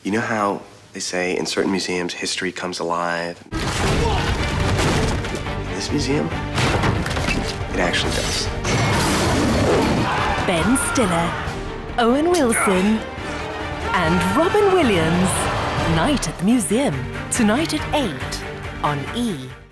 You know how they say in certain museums history comes alive? In this museum, it actually does. Ben Stiller, Owen Wilson, and Robin Williams. Night at the Museum, tonight at 8 on E!